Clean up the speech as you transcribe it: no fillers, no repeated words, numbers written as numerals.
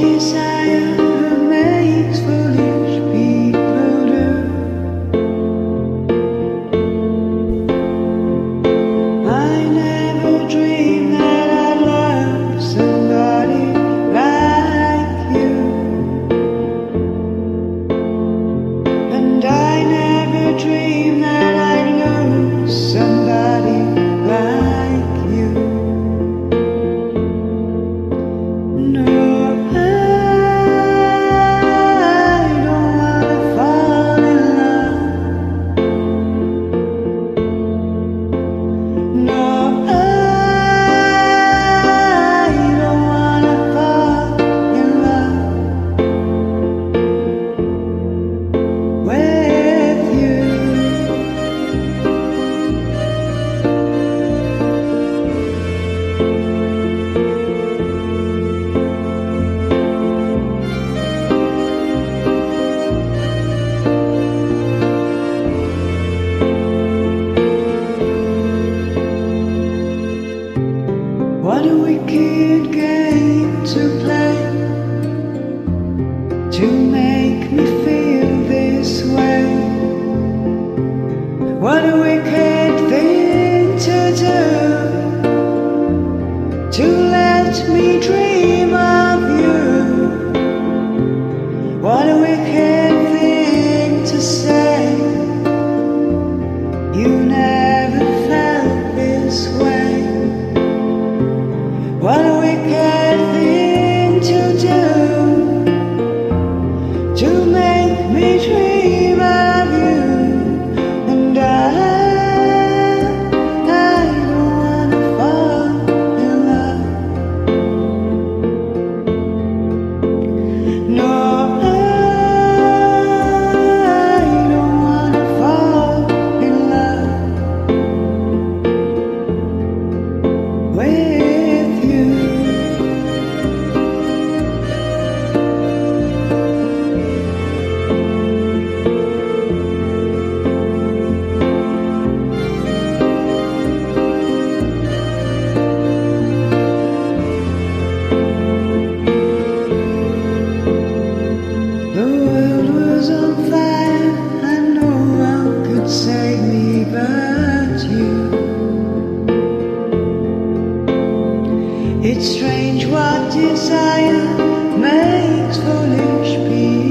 desire makes foolish people do. I never dreamed that I'd love somebody like you, and I never dreamed that I'd lose somebody like you. No. What a wicked game to play, to make me feel this way. What a wicked thing to do, to let me dream of you. What a wicked thing to say, you never felt this way. What a wicked thing to do, to make me dream of you. And I don't wanna fall in love. No, I don't wanna fall in love with you. The world was on fire and no one could save me but you. It's strange what desire makes foolish people